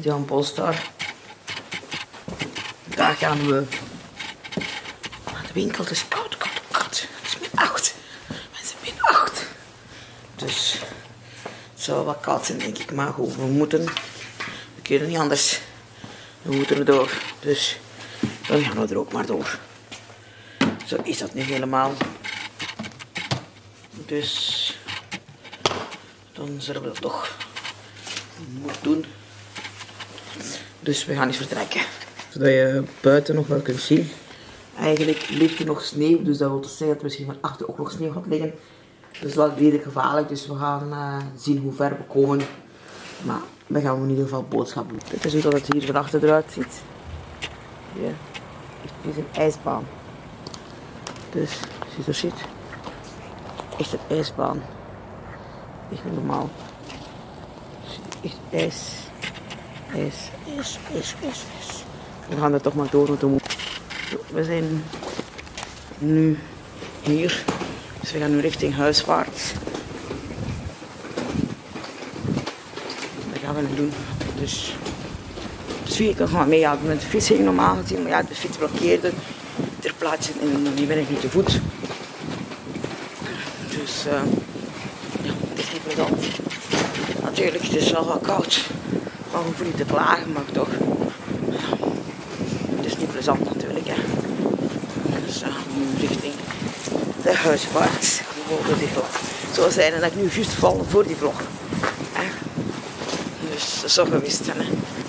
video aan Polestar. Daar gaan we naar de winkel. Het is koud, koud, koud. Het is min 8. Mensen, min 8. Dus het zou wat koud zijn, denk ik. Maar goed, we kunnen niet anders. We moeten er door. Dus dan gaan we er ook maar door. Zo is dat nu helemaal. Dus dan zullen we dat toch moeten doen. Dus we gaan eens vertrekken. Zodat je buiten nog wel kunt zien. Eigenlijk ligt er nog sneeuw, dus dat wil dus zeggen dat er misschien van achter ook nog sneeuw gaat liggen. Dus dat is redelijk gevaarlijk, dus we gaan zien hoe ver we komen. Maar we gaan in ieder geval boodschappen doen. Dit is hoe het hier van achter eruit ziet. Ja. Dit is een ijsbaan. Dus, als je zo ziet, echt een ijsbaan. Echt niet normaal. Echt ijs. Ijs. We gaan er toch maar door moeten moeten. We zijn nu hier. Dus we gaan nu richting huiswaarts. Dat gaan we nu doen. Dus ik kan gewoon meehelpen met de fiets ging normaal gezien. Maar ja, de fiets blokkeerde ter plaatse en nu ben ik niet te voet. Dus ja, het is niet plezant. Natuurlijk, het is wel wat koud. Maar we hoeven niet te klagen, maar toch. Ja, het is niet plezant natuurlijk. Hè. Dus nu richting de huiswaarts. Zo zijn dat ik nu juist val voor die vlog. Hè. Dus dat zou geweest zijn. Hè.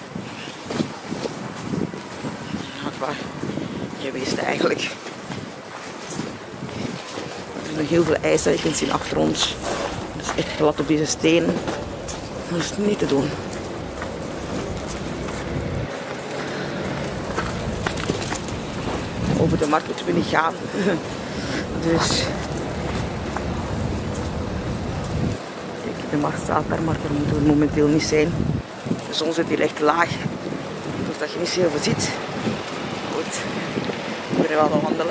Geweest eigenlijk. Er is nog heel veel ijs dat je kunt zien achter ons. Het is echt plat op deze stenen. Dat is niet te doen. Over de markt moeten we niet gaan. Dus kijk, de markt staat daar, maar daar moeten we momenteel niet zijn. De zon zit hier echt laag, dus dat je niet zoveel ziet. Goed, we kunnen wel wandelen.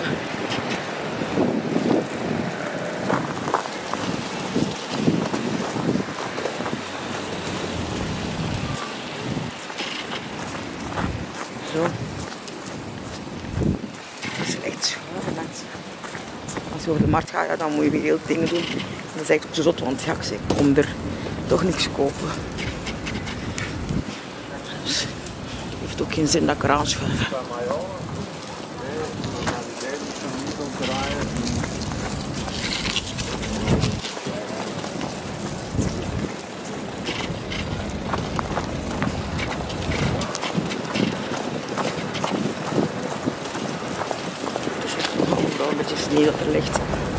Zo. Het is echt schoon, mensen. Als je over de markt gaat, ja, dan moet je weer heel dingen doen. Dat is echt ook zo zot, want ja, ik kom er toch niks kopen. Dus het heeft ook geen zin dat ik eraan schuif. Een beetje sneeuw dat er ligt.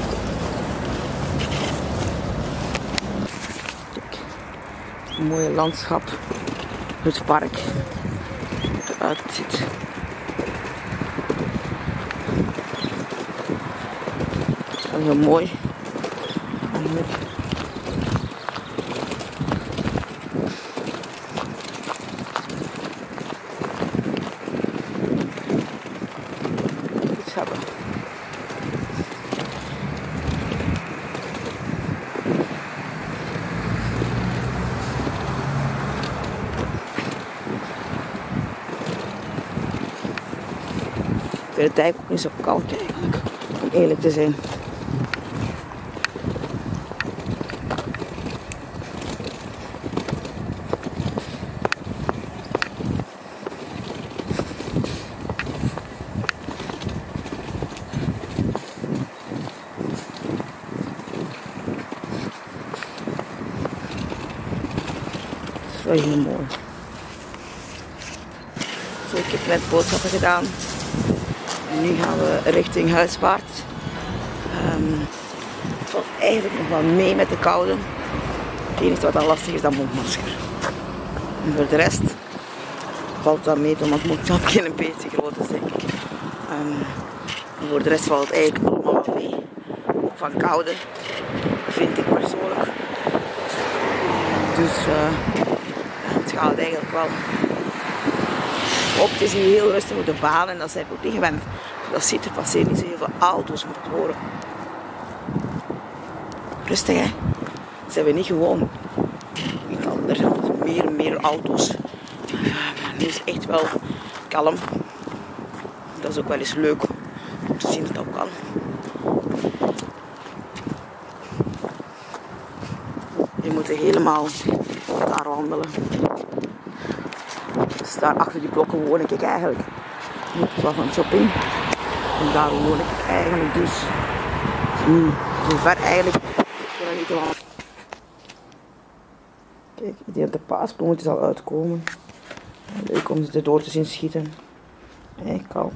Kijk, een mooie landschap, het park, hoe het eruit ziet. Het is wel heel mooi. Iets hebben. Ik vind het eigenlijk ook niet zo koud eigenlijk, om eerlijk te zijn. Het is wel heel mooi. Zo, ik heb net boodschappen gedaan. Nu gaan we richting huiswaarts. Het valt eigenlijk nog wel mee met de koude. Het enige wat al lastig is, dat mondmasker. En voor de rest valt dat mee, want het mondkapje een beetje groot is, denk ik. En voor de rest valt het eigenlijk allemaal wel mee. Ook van koude, vind ik persoonlijk. Dus het gaat eigenlijk wel. Op, het is hier heel rustig op de baan en dat zijn we ook niet gewend. Dat ziet er passeren niet zo heel veel auto's, moet het horen. Rustig, hè. Dat zijn we niet gewoon. Er zijn meer en meer auto's. nu is het echt wel kalm. Dat is ook wel eens leuk om te zien dat dat kan. We moeten helemaal daar wandelen. Dus daar achter die blokken woon ik eigenlijk. Niet van shopping. En daar woon ik eigenlijk dus. Zo ver eigenlijk. Kijk, ik denk dat de paasbloemetjes al uitkomen. Leuk om ze erdoor te zien schieten. Kijk al.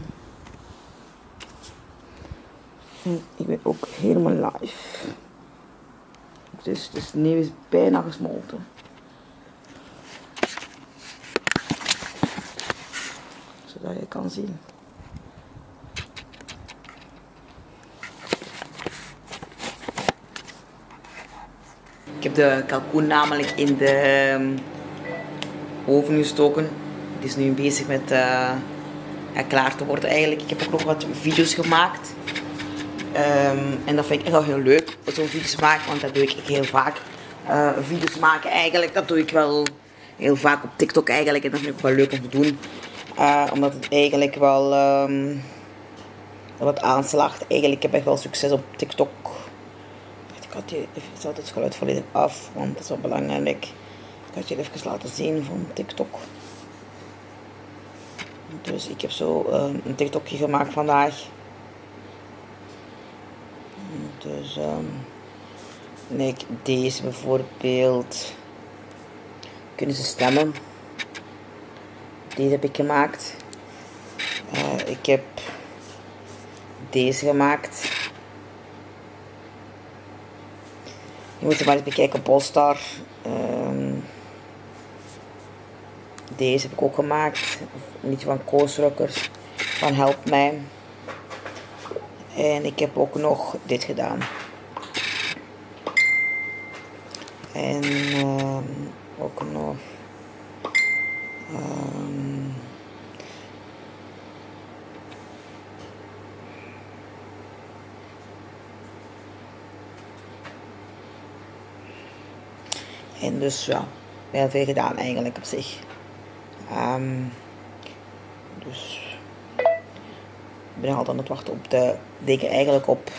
En ik ben ook helemaal live. Dus de sneeuw is bijna gesmolten. Zodat je kan zien. Ik heb de kalkoen namelijk in de oven gestoken. Het is nu bezig met klaar te worden eigenlijk. Ik heb ook nog wat video's gemaakt. En dat vind ik echt wel heel leuk, zo'n video's maken, want dat doe ik heel vaak. Video's maken eigenlijk, dat doe ik wel heel vaak op TikTok eigenlijk. En dat vind ik ook wel leuk om te doen. Omdat het eigenlijk wel wat aanslaagt. Eigenlijk heb ik echt wel succes op TikTok. Ik had je even het geluid volledig af, want dat is wel belangrijk. Ik had je even laten zien van TikTok. Dus ik heb zo een TikTokje gemaakt vandaag. Dus deze bijvoorbeeld. Kunnen ze stemmen. Deze heb ik gemaakt. Ik heb deze gemaakt. Je moet er maar eens bekijken op Polestar. Deze heb ik ook gemaakt. Niet van Koosrockers. Van Help Mij. En ik heb ook nog dit gedaan. En ook nog. En dus ja, heel veel gedaan eigenlijk op zich. Dus ik ben altijd aan het wachten op de dingen eigenlijk op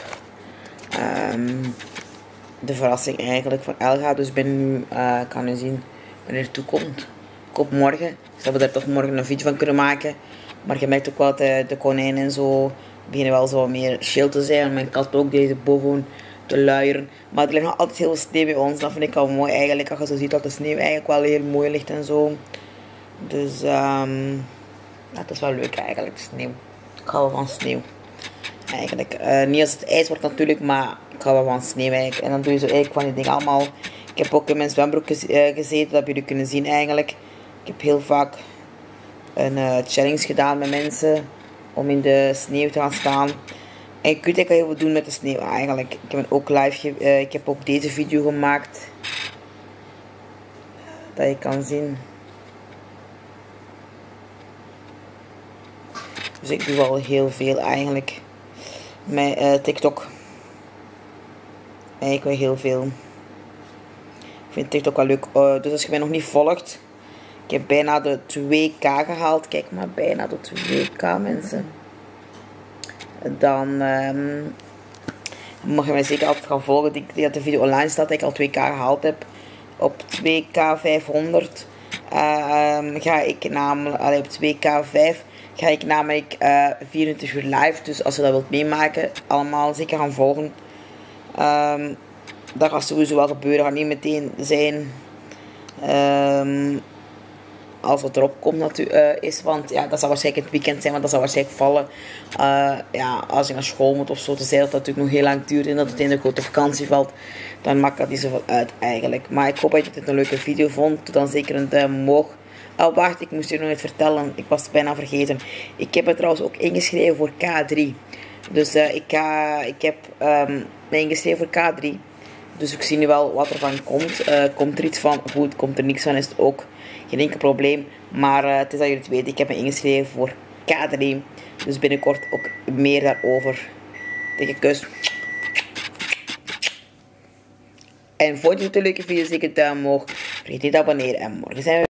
de verrassing eigenlijk van Elga. Dus ik ben nu, kan u zien wanneer het toe komt. Ik hoop morgen. Zodat we daar toch morgen een video van kunnen maken. Maar je merkt ook wel dat de konijnen en zo beginnen wel zo meer chill te zijn. Mijn kat ook deze boven te luieren. Maar er ligt nog altijd heel veel sneeuw bij ons. Dat vind ik al mooi eigenlijk. Als je zo ziet dat de sneeuw eigenlijk wel heel mooi ligt en zo. Dus dat is wel leuk eigenlijk, sneeuw. Ik hou wel van sneeuw. Eigenlijk. Niet als het ijs wordt natuurlijk, maar ik hou wel van sneeuw eigenlijk. En dan doe je zo eigenlijk van die dingen allemaal. Ik heb ook in mijn zwembroek gezeten, dat hebben jullie kunnen zien eigenlijk. Ik heb heel vaak een challenge gedaan met mensen om in de sneeuw te gaan staan. En je kunt eigenlijk heel veel doen met de sneeuw eigenlijk. Ik heb ook live, ik heb ook deze video gemaakt. Dat je kan zien. Dus ik doe wel heel veel eigenlijk met TikTok. Eigenlijk wel heel veel. Ik vind TikTok wel leuk. Dus als je mij nog niet volgt. Ik heb bijna de 2K gehaald. Kijk maar, bijna de 2K mensen. Dan mag je mij zeker altijd gaan volgen. Ik denk dat de video online staat dat ik al 2K gehaald heb. Op 2K 500 ga ik namelijk, op 2K 5 ga ik namelijk 24 uur live. Dus als je dat wilt meemaken, allemaal zeker gaan volgen. Dat gaat sowieso wel gebeuren. Dat gaat niet meteen zijn als het erop komt natuurlijk is. Want ja, dat zal waarschijnlijk het weekend zijn, want dat zal waarschijnlijk vallen. Ja, als je naar school moet of zo. Te zeggen dat het natuurlijk nog heel lang duurt en dat het in de grote vakantie valt. Dan maakt dat niet zoveel uit eigenlijk. Maar ik hoop dat je dit een leuke video vond. Doe dan zeker een duim omhoog. Oh, wacht, ik moest je nog iets vertellen. Ik was het bijna vergeten. Ik heb het trouwens ook ingeschreven voor K3. Dus ik heb mij ingeschreven voor K3. Dus ik zie nu wel wat er van komt. Komt er iets van? Goed, komt er niks van, is het ook geen enkel probleem. Maar het is dat jullie het weten. Ik heb me ingeschreven voor K3. Dus binnenkort ook meer daarover. Dikke kus. En vond je het een leuke video? Zeker een duim omhoog. Vergeet niet te abonneren. En morgen zijn we